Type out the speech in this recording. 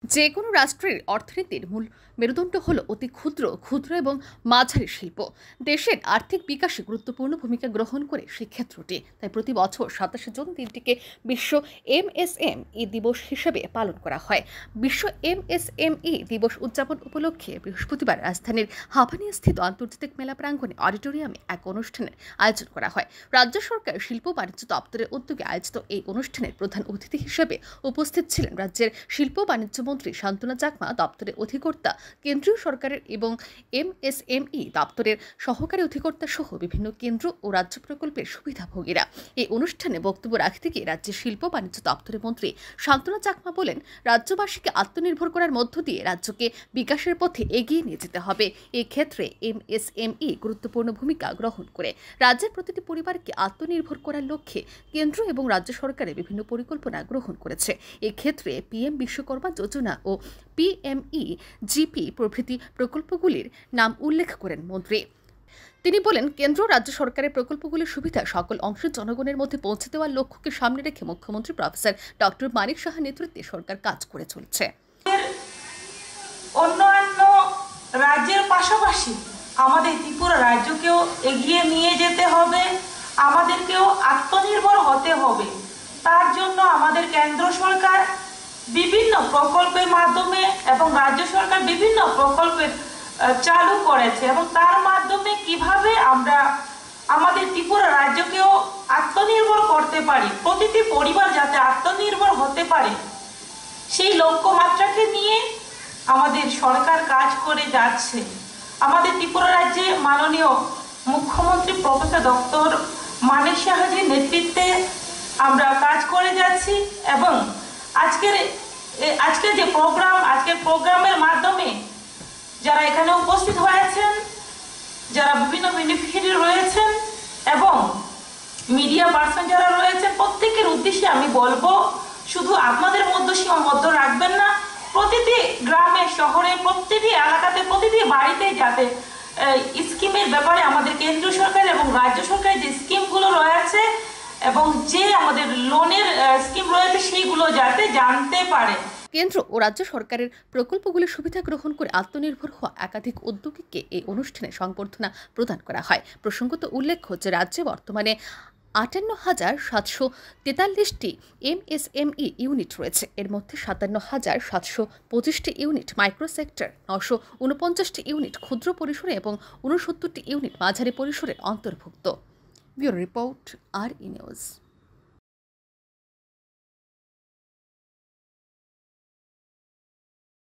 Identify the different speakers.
Speaker 1: যে কোনো রাষ্ট্রের অর্থনীতির মূল মেরুদণ্ড হল অতি ক্ষুদ্র ক্ষুদ্র এবং মাঝারি শিল্প। দেশের আর্থিক বিকাশে গুরুত্বপূর্ণ ভূমিকা গ্রহণ করে সেই ক্ষেত্রটি। তাই প্রতি বছর 27 জুন দিনটিকে বিশ্ব এমএসএমই দিবস হিসেবে পালন করা হয়। বিশ্ব এমএসএমই দিবস উদযাপন উপলক্ষে বৃহস্পতিবার রাজধানীর হাভানিয়াস্থিত আন্তর্জাতিক মেলা প্রাঙ্গণে অডিটোরিয়ামে এক অনুষ্ঠানের আয়োজন করা হয়। রাজ্য সরকার শিল্প বাণিজ্য দপ্তরের উদ্যোগে আয়োজিত এই অনুষ্ঠানের প্রধান অতিথি হিসেবে উপস্থিত ছিলেন রাজ্যের শিল্প বাণিজ্য মন্ত্রী শান্তনা চাকমা, দপ্তরের অধিকর্তা, কেন্দ্রীয় সরকারের এবং এমএসএমই দপ্তরের সহকারী অধিকর্তা সহ বিভিন্ন কেন্দ্র ও রাজ্য প্রকল্পের সুবিধাভোগীরা। এই অনুষ্ঠানে বক্তব্য রাখতে গিয়ে রাজ্যের শিল্প বাণিজ্য দপ্তরের মন্ত্রী শান্তনা চাকমা বলেন, রাজ্যবাসীকে আত্মনির্ভর করার মধ্য দিয়ে রাজ্যকে বিকাশের পথে এগিয়ে নিয়ে যেতে হবে। এক্ষেত্রে এমএসএমই গুরুত্বপূর্ণ ভূমিকা গ্রহণ করে রাজ্যের প্রতিটি পরিবারকে আত্মনির্ভর করার লক্ষ্যে কেন্দ্র এবং রাজ্য সরকারের বিভিন্ন পরিকল্পনা গ্রহণ করেছে। এক্ষেত্রে পিএম বিশ্বকর্মা যোজনা ও পিএমই জিপি প্রভৃতি প্রকল্পগুলির নাম উল্লেখ করেন মন্ত্রী। তিনি বলেন, কেন্দ্র রাজ্য সরকারের প্রকল্পগুলির সুবিধা সকল অংশের জনগণের মধ্যে পৌঁছে দেওয়ার লক্ষ্যকে সামনে রেখে মুখ্যমন্ত্রী প্রফেসর ডক্টর মানিক সাহার নেতৃত্বে সরকার কাজ করে চলছে।
Speaker 2: অন্যান্য রাজ্যের পাশাপাশি আমাদের ত্রিপুরা রাজ্যকেও এগিয়ে নিয়ে যেতে হবে, আমাদেরকেও আত্মনির্ভর হতে হবে। তার জন্য আমাদের কেন্দ্র সরকার বিভিন্ন প্রকল্পের মাধ্যমে এবং রাজ্য সরকার বিভিন্ন প্রকল্পের চালু করেছে এবং তার মাধ্যমে কিভাবে আমরা আমাদের ত্রিপুরা রাজ্যকেও আত্মনির্ভর করতে পারি, প্রতিটি পরিবার যাতে আত্মনির্ভর হতে পারে, সেই লক্ষ্যমাত্রাকে নিয়ে আমাদের সরকার কাজ করে যাচ্ছে। আমাদের ত্রিপুরা রাজ্যে মাননীয় মুখ্যমন্ত্রী প্রফেসর ডক্টর মানিক সাহাজির নেতৃত্বে আমরা কাজ করে যাচ্ছি এবং আজকের যে প্রোগ্রামের মাধ্যমে যারা এখানে উপস্থিত হয়েছেন, যারা বিভিন্ন বেনিফিশিয়ারি রয়েছেন এবং মিডিয়া পার্সন যারা রয়েছেন, প্রত্যেকের উদ্দেশ্যে আমি বলবো, শুধু আপনাদের মধ্যে সীমাবদ্ধ রাখবেন না, প্রতিটি গ্রামে শহরে প্রতিটি এলাকাতে প্রতিটি বাড়িতে যাতে স্কিমের ব্যাপারে আমাদের কেন্দ্রীয় সরকার এবং রাজ্য সরকারের যে স্কিমগুলো রয়েছে এবং যে আমাদের লোনের স্কিম রয়েছে সেইগুলো যাতে জানতে পারে।
Speaker 1: কেন্দ্র ও রাজ্য সরকারের প্রকল্পগুলির সুবিধা গ্রহণ করে আত্মনির্ভর হওয়া একাধিক উদ্যোগীকে এই অনুষ্ঠানে সংবর্ধনা প্রদান করা হয়। প্রসঙ্গত উল্লেখ্য যে রাজ্যে বর্তমানে 58,743টি এমএসএমই ইউনিট রয়েছে। এর মধ্যে 57,725টি ইউনিট মাইক্রো সেক্টর, 949টি ইউনিট ক্ষুদ্র পরিসরে এবং 69টি ইউনিট মাঝারি পরিসরের অন্তর্ভুক্ত। Bureau report, RE news.